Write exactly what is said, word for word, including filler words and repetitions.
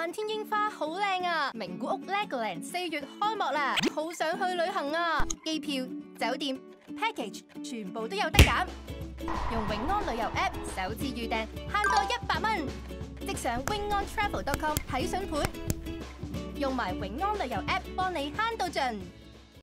漫天櫻花好靚啊！名古屋 Legoland 四月開幕啦，好想去旅行啊！機票、酒店、package 全部都有得揀。用永安旅遊 App 首次預訂慳多一百蚊，即上永安 travel dot com 睇筍盤，用埋永安旅遊 App 幫你慳到盡。